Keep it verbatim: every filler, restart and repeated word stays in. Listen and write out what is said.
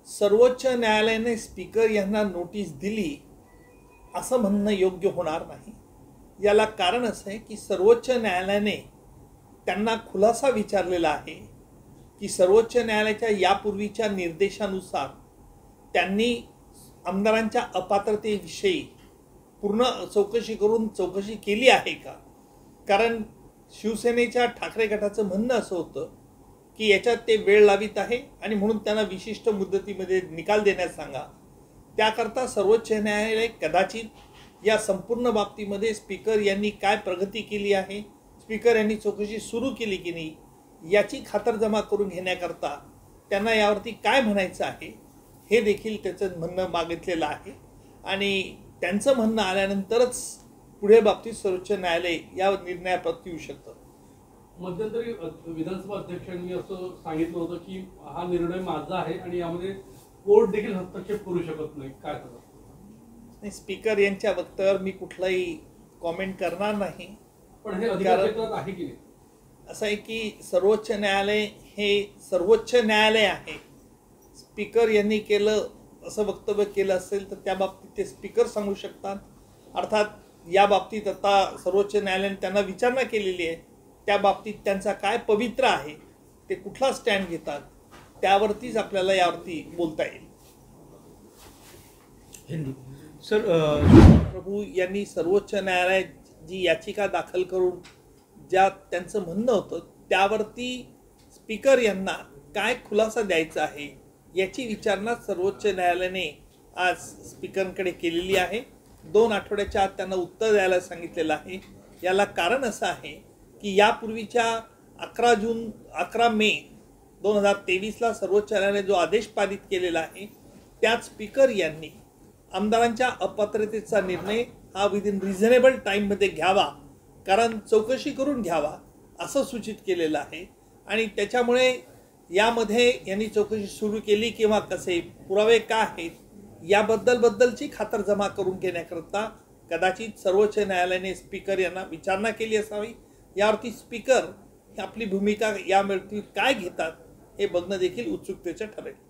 सर्वोच्च न्यायालयाने स्पीकर यांना नोटीस दिली असं म्हणणं योग्य होणार नाही। याला कारण असं आहे की सर्वोच्च न्यायालयाने त्यांना खुलासा विचारलेला आहे की सर्वोच्च न्यायालयाच्या यापूर्वीच्या निर्देशानुसार त्यांनी आमदारांच्या अपात्रतेविषयी पूर्ण चौकशी करून चौकशी केली आहे का। कारण शिवसेनेच्या ठाकरे गटाचं म्हणणं असं होतं की याच्यात ते वेळ लावित आहे आणि म्हणून त्यांना विशिष्ट मुदतीमध्ये निकाल देण्यास सांगा। त्याकरता सर्वोच्च न्यायालय कदाचित या संपूर्ण बाबतीमध्ये स्पीकर यांनी काय प्रगती केली आहे, स्पीकर यांनी चौकशी सुरू केली की नाही याची खातरजमा करून घेण्याकरता त्यांना यावरती काय म्हणायचं आहे हे देखील त्याचं म्हणणं मागितलेलं आहे आणि त्यांचं म्हणणं आल्यानंतरच पुढे बाबतीत सर्वोच्च न्यायालय या निर्णयाप्रती येऊ शकतं। मध्यंतरी विधानसभा अध्यक्षांनी असं सांगितलं होतं की हा निर्णय माझा आहे आणि यामध्ये कोर्ट देखील हस्तक्षेप करू शकत नाही, काय नाही। स्पीकर यांच्या वक्तव्यावर मी कुठलाही कॉमेंट करणार नाही, पण हे अधिकार क्षेत्रात आहे की नाही असं आहे की सर्वोच्च न्यायालय हे सर्वोच्च न्यायालय आहे। स्पीकर यांनी केलं असं वक्तव्य केलं असेल तर त्या बाबतीत ते स्पीकर सांगू शकतात। अर्थात या बाबतीत आता सर्वोच्च न्यायालयाने त्यांना विचारणा केलेली आहे, त्या बाबतीत त्यांचा काय पवित्र आहे, ते कुठला स्टँड घेतात त्यावरतीच आपल्याला यावरती बोलता येईल। हिंदी सर, प्रभू यांनी सर्वोच्च न्यायालयात जी याचिका दाखल करून ज्या त्यांचं म्हणणं होतं त्यावरती स्पीकर यांना काय खुलासा द्यायचा आहे याची विचारणा सर्वोच्च न्यायालयाने आज स्पीकरकडे केलेली आहे। दोन आठवड्याच्या आत त्यांना उत्तर द्यायला सांगितलेलं आहे। याला कारण असं आहे की यापूर्वीच्या अकरा जून अकरा मे दोन हजार तेवीसला सर्वोच्च न्यायालयाने जो आदेश पारित केलेला आहे त्यात स्पीकर यांनी आमदारांच्या अपात्रतेचा निर्णय हा विदिन रिझनेबल टाईममध्ये घ्यावा, कारण चौकशी करून घ्यावा असं सूचित केलेलं आहे आणि त्याच्यामुळे यामध्ये यांनी चौकशी सुरू केली किंवा कसे पुरावे काय आहेत याबद्दल बद्दलची खातरजमा करून घेण्याकरता कदाचित सर्वोच्च न्यायालयाने स्पीकर यांना विचारणा केली असावी। यावरती स्पीकर आपली भूमिका या बाबतीत काय घेतात हे बघणं देखील उत्सुकतेचं ठरेल।